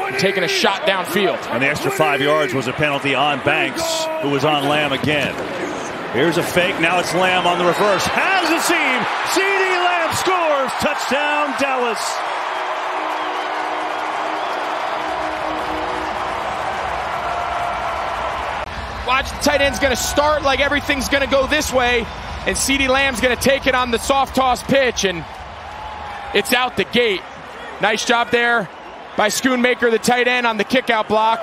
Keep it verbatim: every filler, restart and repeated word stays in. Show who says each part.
Speaker 1: taking a shot downfield.
Speaker 2: And the extra five yards was a penalty on Banks, who was on Lamb again. Here's a fake. Now it's Lamb on the reverse. Has a seam. CeeDee Lamb scores. Touchdown, Dallas.
Speaker 1: Watch, the tight end's going to start like everything's going to go this way, and CeeDee Lamb's going to take it on the soft toss pitch, and it's out the gate. Nice job there by Schoonmaker, the tight end, on the kickout block.